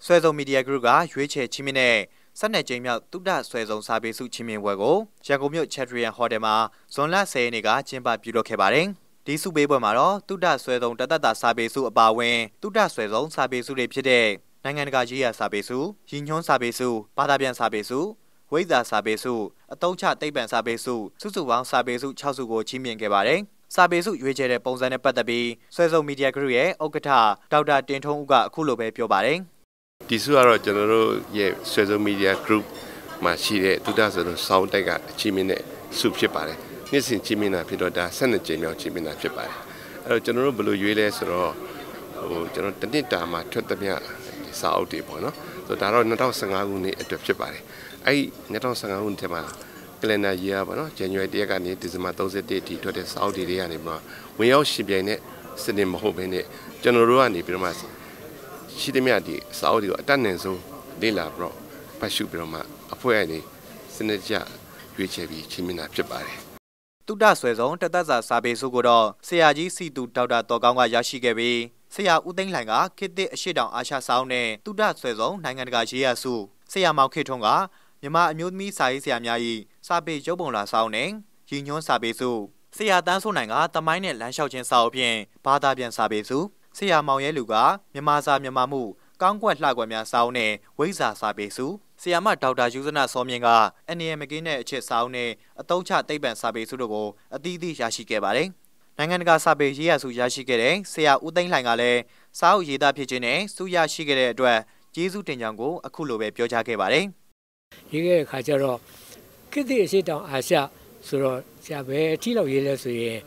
ဆွဲစုံမီဒီယာဂရုကရွေးချယ်ချင်းမြင့်တဲ့12ကြိမ်မြောက်တုဒ္ဒဆွဲစုံစာပေစုချင်းမြင့်ပွဲကိုရန်ကုန်မြို့ချက်ထရီယန်ဟိုတယ်မှာဇွန်လ10ရက်နေ့ကကျင်းပပြုလုပ်ခဲ့ပါတယ်။ဒီစုပေးပွဲမှာတော့တုဒ္ဒဆွဲစုံတသက်တာစာပေစုအပါအဝင်တုဒ္ဒဆွဲစုံစာပေစုတွေဖြစ်တဲ့နိုင်ငံတကာရေးရာစာပေစု၊ရည်ညွှန်းစာပေစု၊ဘာသာပြန်စာပေစု၊ဝိဇ္ဇာစာပေစု၊အသုံးချသိပ္ပံစာပေစုစုစုပေါင်းစာပေစု6စုကိုချီးမြှင့်ခဲ့ပါတယ်။စာပေစုရွေးချယ်တဲ့ပုံစံနဲ့ပတ်သက်ပြီးဆွဲစုံမီဒီယာဂရုရဲ့ဥက္ကဋ္ဌဒေါက်တာတင်ထုံးဦးကအခုလိုပဲပြောပါတယ်။ဒီစုကတော့ကျွန်တော်တို့ရဲ့ဆွဲစုံမီဒီယာ group မှာရှိတဲ့တုဒ္ဒဆိုတဲ့စောင်းတိုက်ကချီးမြှင့်တဲ့စုဖြစ်ပါတယ်။နှစ်စဉ်ချီးမြှင့်တာဖြစ်တော့ဒါ12ကြိမ်မြောက်ချီးမြှင့်တာဖြစ်ပါတယ်။အဲ့တော့ကျွန်တော်တို့ဘယ်လိုရွေးလဲဆိုတော့ကျွန်တော်တနစ်တာမှာထွက်သမျှစာအုပ်တွေပေါ့နော်။ဆိုတော့ဒါတော့2015ခုနှစ်အတွက်ဖြစ်ပါတယ်။အဲ့2015ခုနှစ်ထဲမှာကလန်ဒါyearပေါ့နော်ဇန်နဝါရီ1ရက်ကနေဒီဇင်ဘာ31အထိထွက်တဲ့စာအုပ်တွေကနေမှဝင်ရောက်ရှင်ပြိုင်တဲ့စနစ်မဟုတ်ဘဲနဲ့ကျွန်တော်တို့ကနေပြီးတော့မှရှိသမျှဒီစာအုပ်တွေကိုအတတ်နိုင်ဆုံးလေ့လာပြီးတော့ဖတ်ရှုပြီးတော့မှအဖွဲ့အနေစနစ်ကျရွေးချယ်ပြီးချင်းမြင်တာဖြစ်ပါတယ်။တုဒ္ဒဆွဲစုံတသက်စာစာပေစုကိုတော့ဆရာကြီးစီတူဒေါက်တာတော်ကောင်းကရရှိခဲ့ပြီးဆရာဦးသိန်းလှိုင်ကခေတ်သစ်အရှိတောင်အာရှစာအုပ်နဲ့တုဒ္ဒဆွဲစုံနိုင်ငံတကာရေးရာစုဆရာမောင်ခေထွန်းကမြန်မာအမျိုးသမီးစာရေးဆရာများ၏စာပေရုပ်ပုံလာစာအုပ်နဲ့ရည်ညွှန်းစာပေစုဆရာတန်းစိုးနိုင်ကသမိုင်းနဲ့လမ်းလျှောက်ခြင်းစာအုပ်ဖြင့်ဘာသာပြန်စာပေစုဆရာမောင်ရဲလူကမြန်မာစာမြန်မာမှုကောင်းကွက်လှကွက်များစာအုပ်နဲ့ဝိဇ္ဇာစာပေစုဆရာမဒေါက်တာယူဇနာစောမြင့်ကအန်နီယမကင်းတဲ့အချစ်စာအုပ်နဲ့အသုံးချသိပ္ပံစာပေစုတို့ကိုအသီးသီးရရှိခဲ့ပါတယ်။နိုင်ငံတကာစာပေရေးရာစုရရှိခဲ့တဲ့ဆရာဦးသိန်းလှိုင်ကလည်းစာအုပ်ရေးသားဖြစ်ခြင်းနဲ့စုရရှိခဲ့တဲ့အတွက်ကျေးဇူးတင်ကြောင်းကိုအခုလိုပဲပြောကြားခဲ့ပါတယ်။ရေးခဲ့တဲ့အခါကျတော့ခေတ်သစ်အရှိတောင်အာရှဆိုတော့ဆရာပဲအထီးလောက်ရေးလဲဆိုရင်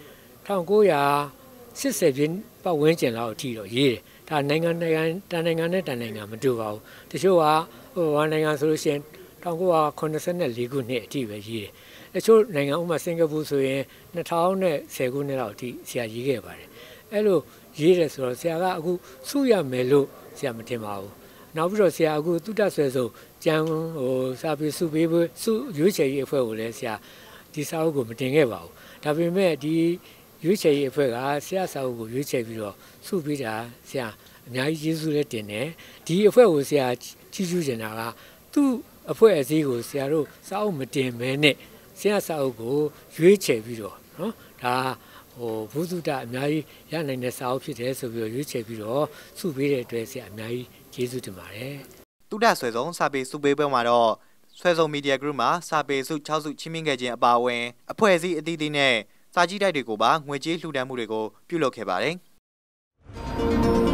1980ပြည့်ပတ်ဝန်းကျင်လောက်အထိတော့ရေးတယ်။ဒါနိုင်ငံနဲ့တန်နိုင်ငံမတူပါဘူး။တချို့ကဝါနိုင်ငံဆိုလို့ရှိရင်1984ခုနှစ်အထိပဲရေးတယ်။တချို့နိုင်ငံဥပမာစင်ကာပူဆိုရင်2010ခုနှစ်လောက်အထိဆရာရေးခဲ့ပါတယ်။အဲ့လိုရေးတယ်ဆိုတော့ဆရာကအခုစုရမယ်လို့ဆရာမထင်ပါဘူး။နောက်ပြီးတော့ဆရာအခုတုဒ္ဒဆွဲစုံကျန်စာပေစုပေးဖို့စုရွေးချယ်ရေးအဖွဲ့ကိုလည်းဆရာဒီစာအုပ်ကိုမတင်ခဲ့ပါဘူး။ဒါပေမဲ့ဒီရွေးချယ်ရေးအဖွဲ့ကဆရာစာအုပ်ကိုရွေးချယ်ပြီးတော့စုပေးတာဆရာအများကြီးကျေးဇူးလည်းတင်တယ်။ဒီအဖွဲ့ကိုဆရာကြီးကျူးနေတာကသူ့အဖွဲ့အစည်းကိုဆရာတို့စာအုပ်မတင်မဲနဲ့ဆရာစာအုပ်ကိုရွေးချယ်ပြီးတော့နော်ဒါဘုသူတအများကြီးရနိုင်တဲ့စာအုပ်ဖြစ်တယ်ဆိုပြီးတော့ရွေးချယ်ပြီးတော့စုပေးတဲ့အတွက်ဆရာအများကြီးကျေးဇူးတင်ပါတယ်။တုဒ္ဒဆွဲစုံစာပေစုပေးပွဲမှာတော့ဆွဲစုံမီဒီယာဂရုမှာစာပေစု6စုချင်းမြင့်ခဲ့ခြင်းအပါအဝင်အဖွဲ့အစည်းအသီးသီးနဲ့စာကြည့်တိုက်တွေကိုပါငွေကြေးလှူဒါန်းမှုတွေကိုပြုလုပ်ခဲ့ပါတယ်။